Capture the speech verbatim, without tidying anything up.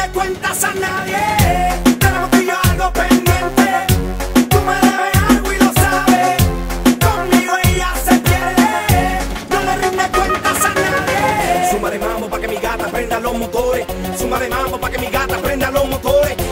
cuentas a nadie. Tenemos tú y yo algo pendiente. Tú me debes algo y lo sabes. Conmigo ella se pierde. No le rinde cuentas a nadie. Suma de mambo pa' que mi gata prenda los motores. Suma de mambo pa' que mi gata prenda los motores.